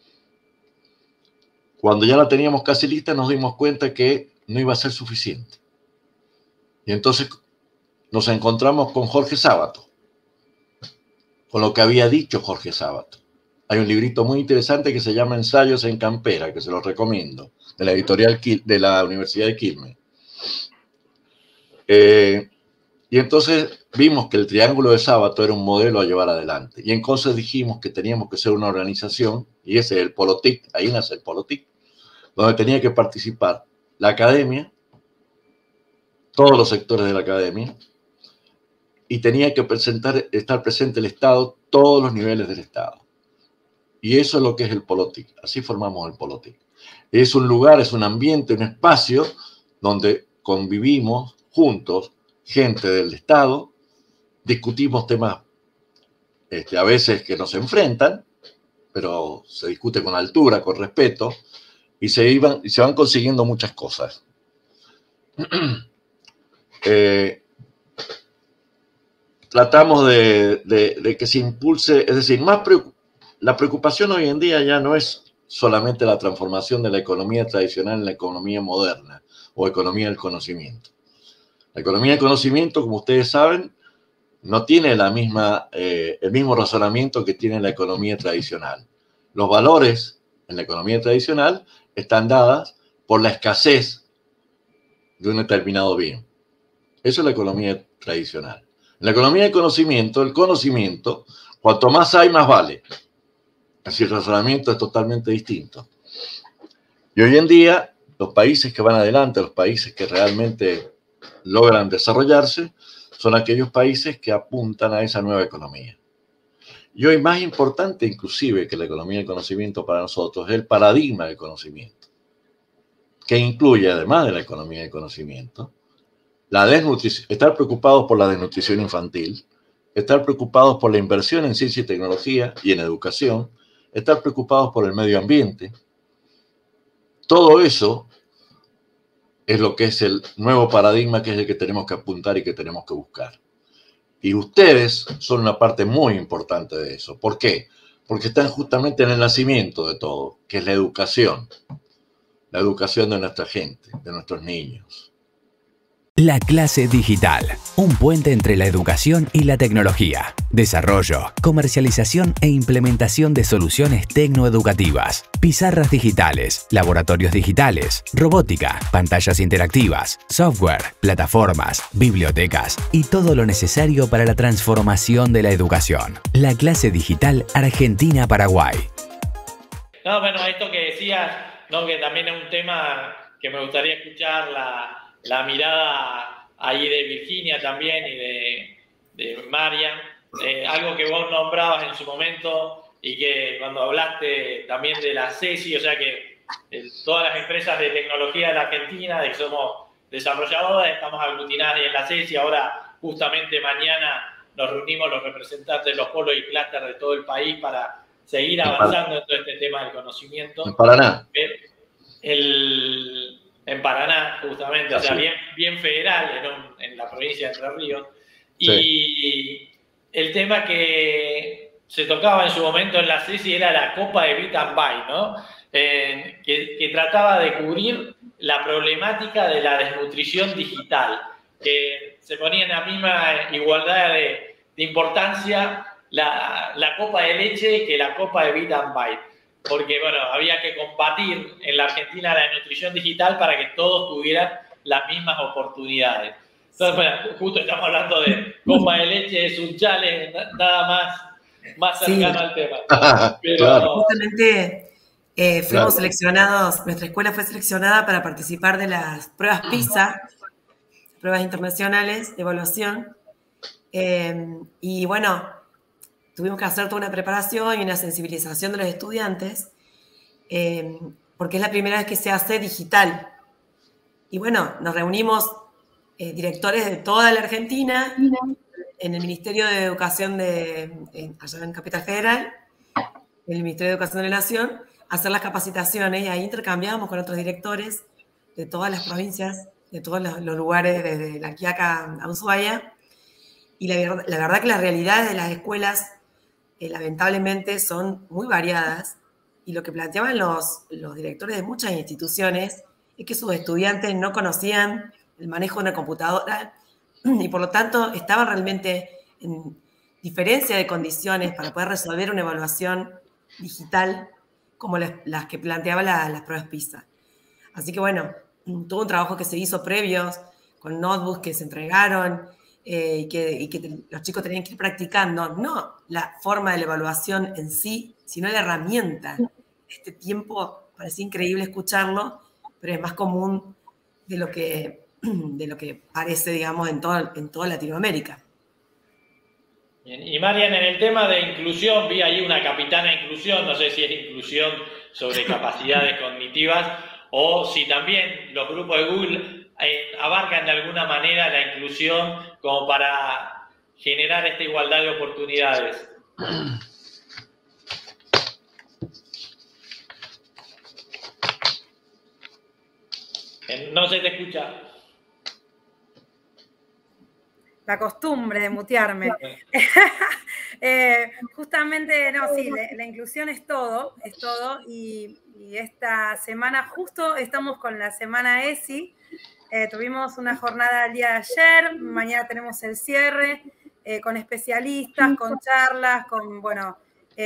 Cuando ya la teníamos casi lista, nos dimos cuenta que no iba a ser suficiente. Y entonces nos encontramos con Jorge Sábato, con lo que había dicho Jorge Sábato. Hay un librito muy interesante que se llama Ensayos en Campera, que se los recomiendo, de la editorial de la Universidad de Quilmes. Y entonces vimos que el Triángulo de Sábato era un modelo a llevar adelante. Y entonces dijimos que teníamos que ser una organización, y ese es el Polotic, ahí nace el Polotic, donde tenía que participar la academia, todos los sectores de la academia, y tenía que estar presente el Estado, todos los niveles del Estado. Y eso es lo que es el Polotic. Así formamos el Polotic. Es un lugar, es un ambiente, un espacio donde convivimos juntos, gente del Estado, discutimos temas a veces que nos enfrentan, pero se discute con altura, con respeto, y se van consiguiendo muchas cosas. Tratamos de que se impulse, es decir, la preocupación hoy en día ya no es solamente la transformación de la economía tradicional en la economía moderna o economía del conocimiento. La economía del conocimiento, como ustedes saben, no tiene el mismo razonamiento que tiene la economía tradicional. Los valores en la economía tradicional están dadas por la escasez de un determinado bien. Eso es la economía tradicional. En la economía del conocimiento, el conocimiento, cuanto más hay, más vale. Así el razonamiento es totalmente distinto. Y hoy en día, los países que van adelante, los países que realmente logran desarrollarse, son aquellos países que apuntan a esa nueva economía. Y hoy más importante inclusive que la economía del conocimiento para nosotros es el paradigma del conocimiento, que incluye, además de la economía del conocimiento, la desnutrición, estar preocupados por la desnutrición infantil, estar preocupados por la inversión en ciencia y tecnología y en educación, estar preocupados por el medio ambiente. Todo eso es lo que es el nuevo paradigma, que es el que tenemos que apuntar y que tenemos que buscar. Y ustedes son una parte muy importante de eso. ¿Por qué? Porque están justamente en el nacimiento de todo, que es la educación de nuestra gente, de nuestros niños. La clase digital, un puente entre la educación y la tecnología. Desarrollo, comercialización e implementación de soluciones tecnoeducativas. Pizarras digitales, laboratorios digitales, robótica, pantallas interactivas, software, plataformas, bibliotecas y todo lo necesario para la transformación de la educación. La clase digital Argentina-Paraguay. No, bueno, esto que decías, ¿no? Que también es un tema que me gustaría escuchar la mirada ahí de Virginia también y de Marian, algo que vos nombrabas en su momento y que cuando hablaste también de la CESI, o sea que todas las empresas de tecnología de la Argentina, de que somos desarrolladoras, estamos aglutinadas en la CESI. Ahora justamente mañana nos reunimos los representantes de los polos y clústeres de todo el país para seguir avanzando en todo este tema del conocimiento. En Paraná. En Paraná, justamente, o sea, bien federal en la provincia de Entre Ríos. Sí. Y el tema que se tocaba en su momento en la CESI era la Copa de Bit and Byte, ¿no? Que trataba de cubrir la problemática de la desnutrición digital, que se ponía en la misma igualdad de importancia la copa de leche que la copa de Bit and Byte. Porque, bueno, había que combatir en la Argentina la desnutrición digital para que todos tuvieran las mismas oportunidades. Entonces, bueno, justo estamos hablando de copa de leche, es un challenge, nada más cercano al tema. Pero, claro. Justamente fuimos seleccionados, nuestra escuela fue seleccionada para participar de las pruebas PISA, pruebas internacionales de evaluación. Y bueno, tuvimos que hacer toda una preparación y una sensibilización de los estudiantes, porque es la primera vez que se hace digital. Y bueno, nos reunimos directores de toda la Argentina, en el Ministerio de Educación allá en Capital Federal, en el Ministerio de Educación de la Nación, hacer las capacitaciones y ahí intercambiábamos con otros directores de todas las provincias, de todos los lugares, desde La Quiaca a Ushuaia. Y la verdad que las realidades de las escuelas lamentablemente son muy variadas y lo que planteaban los directores de muchas instituciones es que sus estudiantes no conocían el manejo de una computadora y por lo tanto estaban realmente en diferencia de condiciones para poder resolver una evaluación digital como las que planteaban las pruebas PISA. Así que bueno, todo un trabajo que se hizo previos con notebooks que se entregaron y que los chicos tenían que ir practicando, no la forma de la evaluación en sí, sino la herramienta. Este tiempo parece increíble escucharlo, pero es más común de lo que parece, digamos, en toda Latinoamérica. Bien. Y Marian, en el tema de inclusión, vi ahí una capitana de inclusión, no sé si es inclusión sobre capacidades cognitivas o si también los grupos de Google abarcan de alguna manera la inclusión como para generar esta igualdad de oportunidades. No se te escucha. La costumbre de mutearme. Justamente, no, sí, la inclusión es todo, y esta semana justo estamos con la semana ESI, tuvimos una jornada el día de ayer, mañana tenemos el cierre, con especialistas, con charlas, con, bueno,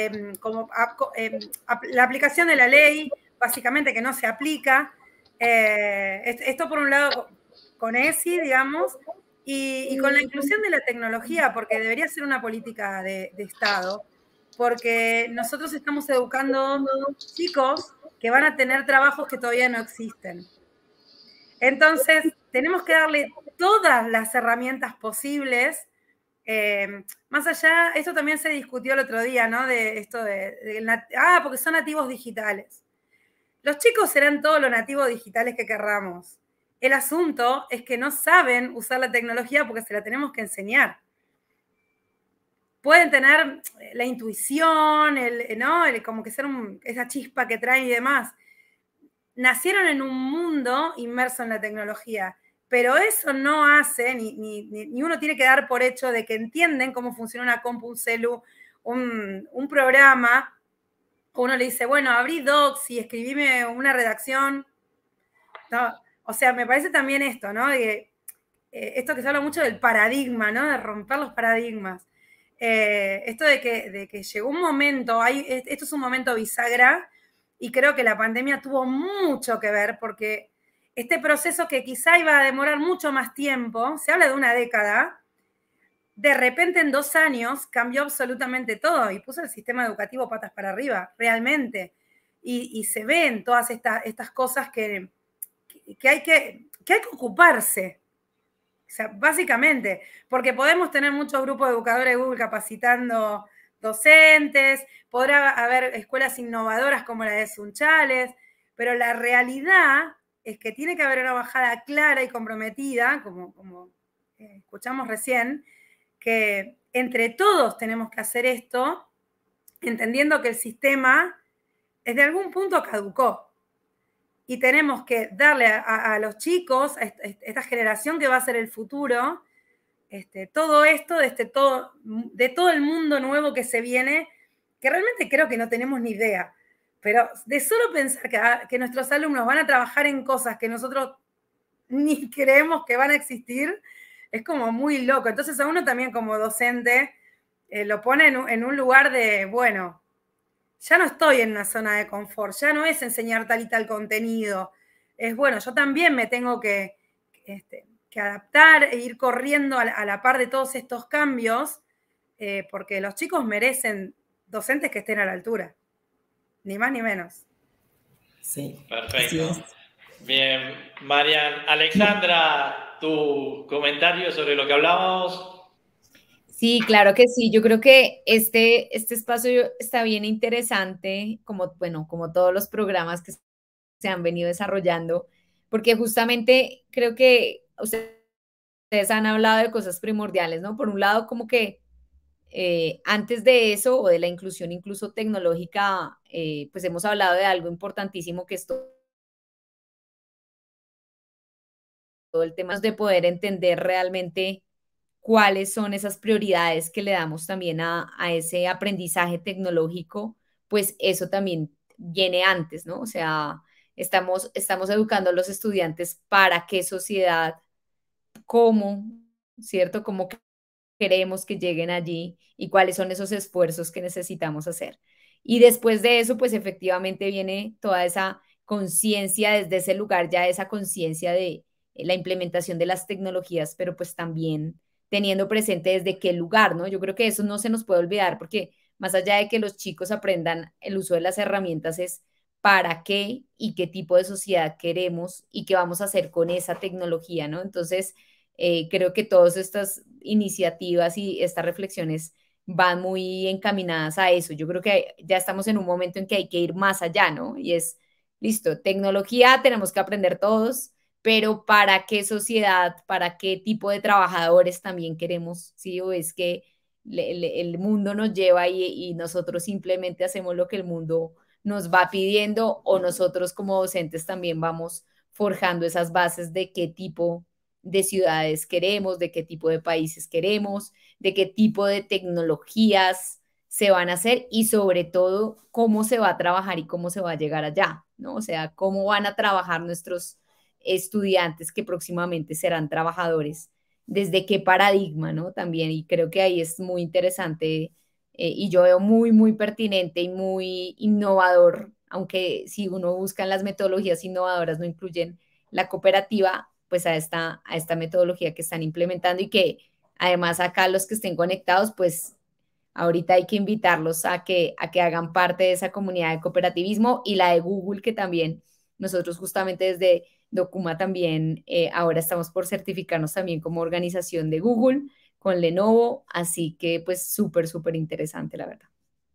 la aplicación de la ley, básicamente que no se aplica, esto por un lado con ESI, digamos, y con la inclusión de la tecnología, porque debería ser una política de Estado, porque nosotros estamos educando chicos que van a tener trabajos que todavía no existen. Entonces, tenemos que darle todas las herramientas posibles. Más allá, esto también se discutió el otro día, ¿no? De esto porque son nativos digitales. Los chicos serán todos los nativos digitales que querramos. El asunto es que no saben usar la tecnología porque se la tenemos que enseñar. Pueden tener la intuición, ¿no? Como que ser esa chispa que traen y demás. Nacieron en un mundo inmerso en la tecnología, pero eso no hace, ni uno tiene que dar por hecho de que entienden cómo funciona una compu, un celu, un programa. Uno le dice, bueno, abrí Docs y escribíme una redacción. No, o sea, me parece también esto, ¿no? Esto que se habla mucho del paradigma, ¿no? De romper los paradigmas. Esto de que llegó un momento, esto es un momento bisagra, y creo que la pandemia tuvo mucho que ver, porque este proceso que quizá iba a demorar mucho más tiempo, se habla de una década, de repente en 2 años cambió absolutamente todo y puso el sistema educativo patas para arriba, realmente. Y se ven todas estas cosas que hay que ocuparse. O sea, básicamente, porque podemos tener muchos grupos de educadores de Google capacitando docentes, podrá haber escuelas innovadoras como la de Sunchales, pero la realidad es que tiene que haber una bajada clara y comprometida, como escuchamos recién, que entre todos tenemos que hacer esto, entendiendo que el sistema desde algún punto caducó. Y tenemos que darle a los chicos, a esta generación que va a ser el futuro, todo esto de todo el mundo nuevo que se viene, que realmente creo que no tenemos ni idea. Pero de solo pensar que nuestros alumnos van a trabajar en cosas que nosotros ni creemos que van a existir, es como muy loco. Entonces a uno también como docente lo pone en un lugar de, bueno, ya no estoy en una zona de confort, ya no es enseñar tal y tal contenido. Es bueno, yo también me tengo que adaptar e ir corriendo a la par de todos estos cambios, porque los chicos merecen docentes que estén a la altura, ni más ni menos. Sí. Perfecto. Bien, Marian. Alexandra, tu comentario sobre lo que hablábamos. Sí, claro que sí. Yo creo que este espacio está bien interesante, como todos los programas que se han venido desarrollando, porque justamente creo que ustedes ustedes han hablado de cosas primordiales, ¿no? Por un lado, como que antes de eso o de la inclusión incluso tecnológica, pues hemos hablado de algo importantísimo que es todo el tema de poder entender realmente cuáles son esas prioridades que le damos también a ese aprendizaje tecnológico, pues eso también viene antes, ¿no? O sea, estamos educando a los estudiantes para qué sociedad, cómo, ¿cierto? Cómo queremos que lleguen allí y cuáles son esos esfuerzos que necesitamos hacer. Y después de eso, pues efectivamente viene toda esa conciencia desde ese lugar, ya esa conciencia de la implementación de las tecnologías, pero pues también teniendo presente desde qué lugar, ¿no? Yo creo que eso no se nos puede olvidar porque más allá de que los chicos aprendan el uso de las herramientas es para qué y qué tipo de sociedad queremos y qué vamos a hacer con esa tecnología, ¿no? Entonces, creo que todas estas iniciativas y estas reflexiones van muy encaminadas a eso. Yo creo que ya estamos en un momento en que hay que ir más allá, ¿no? Y es, listo, tecnología tenemos que aprender todos, pero ¿para qué sociedad, para qué tipo de trabajadores también queremos? ¿Sí? O es que el mundo nos lleva y nosotros simplemente hacemos lo que el mundo nos va pidiendo o nosotros como docentes también vamos forjando esas bases de qué tipo de ciudades queremos, de qué tipo de países queremos, de qué tipo de tecnologías se van a hacer y sobre todo cómo se va a trabajar y cómo se va a llegar allá, ¿no? O sea, cómo van a trabajar nuestros estudiantes que próximamente serán trabajadores, desde qué paradigma, ¿no? También, y creo que ahí es muy interesante y yo veo muy, muy pertinente y muy innovador, aunque si uno busca en las metodologías innovadoras no incluyen la cooperativa, pues a esta metodología que están implementando y que además acá los que estén conectados, pues ahorita hay que invitarlos a que hagan parte de esa comunidad de cooperativismo y la de Google, que también nosotros justamente desde Documa también ahora estamos por certificarnos también como organización de Google con Lenovo, así que pues súper, súper interesante, la verdad.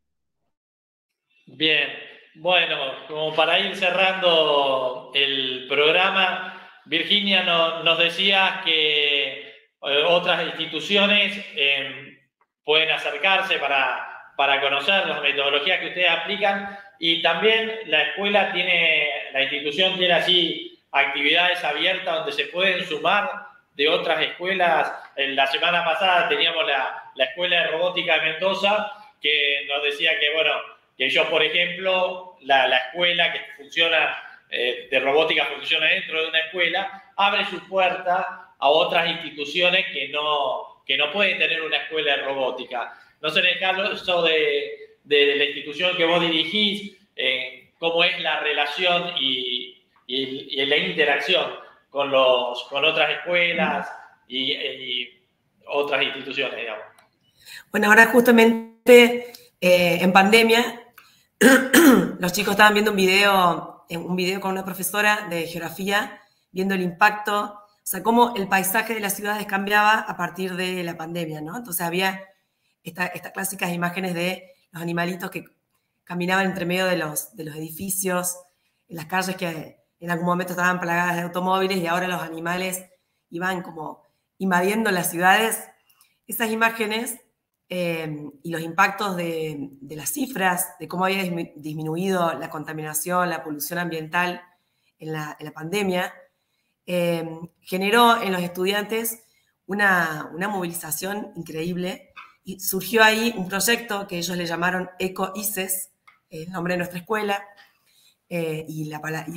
Bien, bueno, como para ir cerrando el programa, Virginia nos decía que otras instituciones pueden acercarse para conocer las metodologías que ustedes aplican y también la institución tiene así actividades abiertas donde se pueden sumar de otras escuelas. La semana pasada teníamos la Escuela de Robótica de Mendoza que nos decía que, bueno, que ellos, por ejemplo, la escuela que funciona de robótica funciona dentro de una escuela, abre sus puertas a otras instituciones que no pueden tener una escuela de robótica. No sé, en el caso de la institución que vos dirigís, cómo es la relación y la interacción con otras escuelas y otras instituciones, digamos. Bueno, ahora justamente en pandemia, los chicos estaban viendo un video con una profesora de geografía, viendo el impacto, o sea, cómo el paisaje de las ciudades cambiaba a partir de la pandemia, ¿no? Entonces había estas clásicas imágenes de los animalitos que caminaban entre medio de los edificios, en las calles que en algún momento estaban plagadas de automóviles y ahora los animales iban como invadiendo las ciudades. Esas imágenes y los impactos de las cifras, de cómo había disminuido la contaminación, la polución ambiental en la pandemia, generó en los estudiantes una movilización increíble y surgió ahí un proyecto que ellos le llamaron Eco-ICES, el nombre de nuestra escuela, y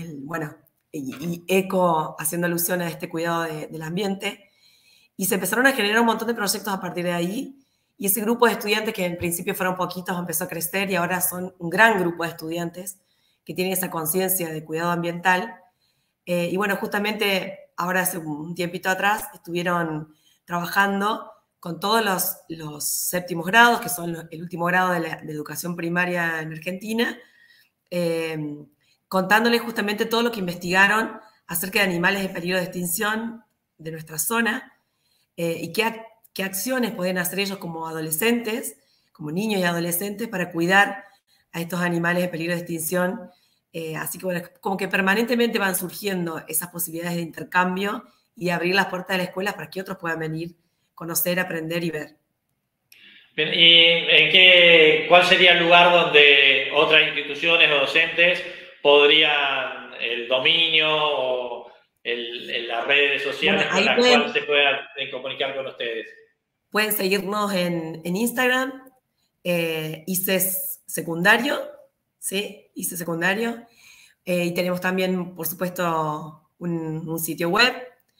eco haciendo alusión a este cuidado del ambiente. Y se empezaron a generar un montón de proyectos a partir de ahí. Y ese grupo de estudiantes, que en principio fueron poquitos, empezó a crecer y ahora son un gran grupo de estudiantes que tienen esa conciencia de cuidado ambiental. Y bueno, justamente ahora hace un tiempito atrás estuvieron trabajando con todos los séptimos grados, que son el último grado de educación primaria en Argentina, contándoles justamente todo lo que investigaron acerca de animales en peligro de extinción de nuestra zona y qué acciones pueden hacer ellos como adolescentes, como niños y adolescentes, para cuidar a estos animales en peligro de extinción. Así que bueno, como que permanentemente van surgiendo esas posibilidades de intercambio y abrir las puertas de la escuela para que otros puedan venir, conocer, aprender y ver. Bien, ¿y cuál sería el lugar donde otras instituciones o docentes podrían el dominio o las redes sociales con las cuales se puedan comunicar con ustedes? Pueden seguirnos en Instagram, ICES Secundario, ¿sí? ICES Secundario. Y tenemos también, por supuesto, un sitio web,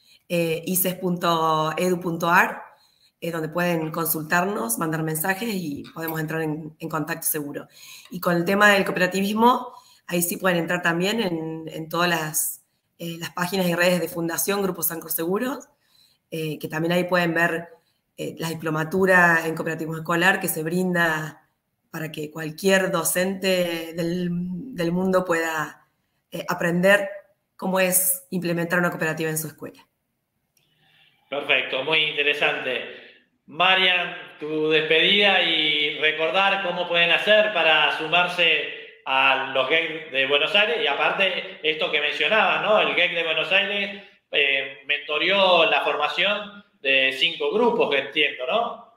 ices.edu.ar, donde pueden consultarnos, mandar mensajes y podemos entrar en contacto seguro. Y con el tema del cooperativismo, ahí sí pueden entrar también en todas las páginas y redes de Fundación Grupo Sancor Seguros, que también ahí pueden ver la diplomatura en cooperativismo escolar que se brinda para que cualquier docente del mundo pueda aprender cómo es implementar una cooperativa en su escuela. Perfecto, muy interesante. Marian, tu despedida y recordar cómo pueden hacer para sumarse a los GEC de Buenos Aires y aparte esto que mencionaba, ¿no? El GEC de Buenos Aires mentoreó la formación de 5 grupos, que entiendo, ¿no?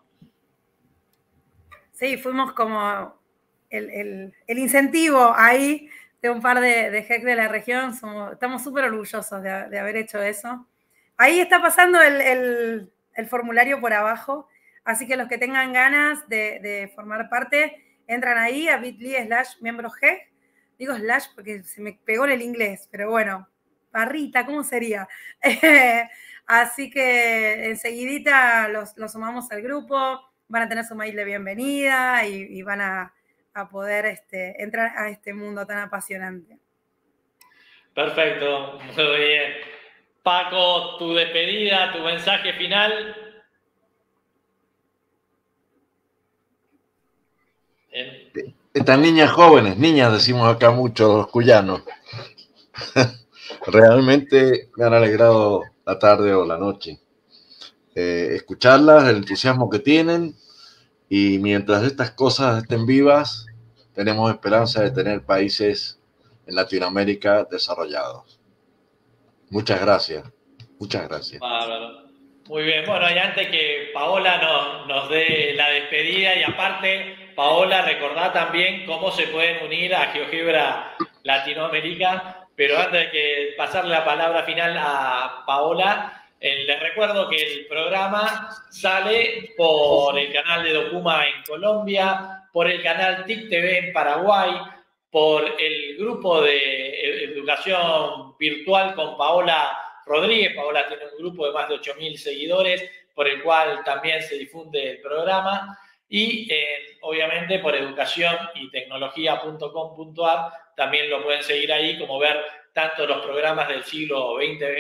Sí, fuimos como el incentivo ahí de un par de GEC de la región. Estamos súper orgullosos de haber hecho eso. Ahí está pasando el formulario por abajo, así que los que tengan ganas de formar parte, entran ahí a bit.ly/miembros GEC. Digo slash porque se me pegó en el inglés, pero bueno, barrita, ¿cómo sería? Así que enseguidita los sumamos al grupo, van a tener su mail de bienvenida y van a poder entrar a este mundo tan apasionante. Perfecto, muy bien. Paco, tu despedida, tu mensaje final. Estas niñas jóvenes, niñas decimos acá mucho los cuyanos, realmente me han alegrado la tarde o la noche. Escucharlas, el entusiasmo que tienen, y mientras estas cosas estén vivas, tenemos esperanza de tener países en Latinoamérica desarrollados. Muchas gracias. Muchas gracias. Bárbaro. Muy bien, bueno, y antes que Paola nos dé la despedida, y aparte, Paola, recordá también cómo se pueden unir a GeoGebra Latinoamérica, pero antes de pasarle la palabra final a Paola, les recuerdo que el programa sale por el canal de Documa en Colombia, por el canal TIC TV en Paraguay, por el grupo de educación virtual con Paola Rodríguez. Paola tiene un grupo de más de 8.000 seguidores, por el cual también se difunde el programa. Y obviamente por educación y tecnología.com.ar también lo pueden seguir ahí, como ver tanto los programas del ciclo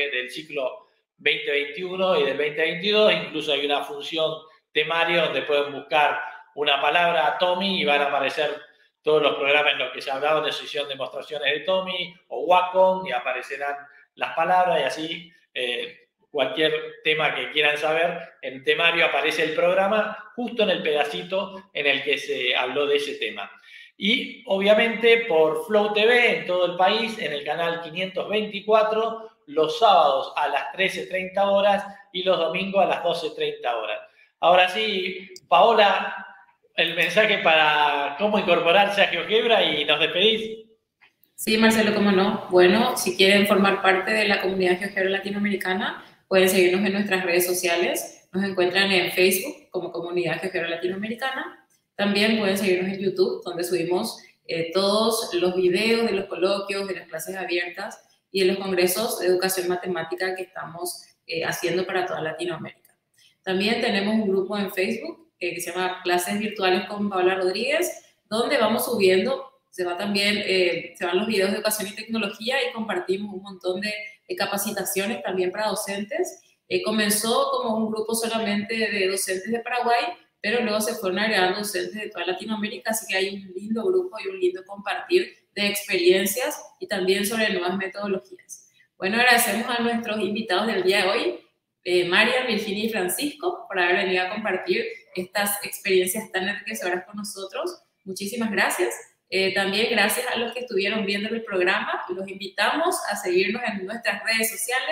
2021 y del 2022. Incluso hay una función temario donde pueden buscar una palabra Tommy y van a aparecer todos los programas en los que se ha hablado de sesión de demostraciones de Tommy o Wacom, y aparecerán las palabras, y así cualquier tema que quieran saber, en temario aparece el programa justo en el pedacito en el que se habló de ese tema. Y obviamente por Flow TV en todo el país, en el canal 524, los sábados a las 13:30 horas y los domingos a las 12:30 horas. Ahora sí, Paola, el mensaje para cómo incorporarse a GeoGebra y nos despedís. Sí, Marcelo, cómo no. Bueno, si quieren formar parte de la comunidad GeoGebra latinoamericana, pueden seguirnos en nuestras redes sociales. Nos encuentran en Facebook como Comunidad GeoGebra Latinoamericana. También pueden seguirnos en YouTube, donde subimos todos los videos de los coloquios, de las clases abiertas y de los congresos de educación matemática que estamos haciendo para toda Latinoamérica. También tenemos un grupo en Facebook que se llama Clases Virtuales con Paola Rodríguez, donde vamos subiendo, se van los videos de educación y tecnología, y compartimos un montón de capacitaciones también para docentes. Comenzó como un grupo solamente de docentes de Paraguay, pero luego se fueron agregando docentes de toda Latinoamérica, así que hay un lindo grupo y un lindo compartir de experiencias y también sobre nuevas metodologías. Bueno, agradecemos a nuestros invitados del día de hoy, Marian, Virginia y Francisco, por haber venido a compartir estas experiencias tan enriquecedoras con nosotros. Muchísimas gracias. También gracias a los que estuvieron viendo el programa. Los invitamos a seguirnos en nuestras redes sociales,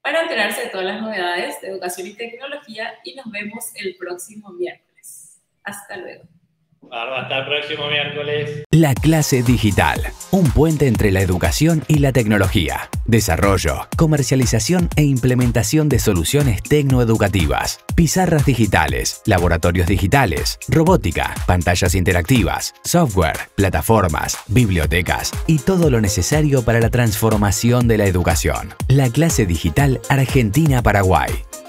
para enterarse de todas las novedades de educación y tecnología, y nos vemos el próximo miércoles. Hasta luego. Hasta el próximo miércoles. La clase digital, un puente entre la educación y la tecnología. Desarrollo, comercialización e implementación de soluciones tecnoeducativas. Pizarras digitales, laboratorios digitales, robótica, pantallas interactivas, software, plataformas, bibliotecas y todo lo necesario para la transformación de la educación. La clase digital Argentina-Paraguay.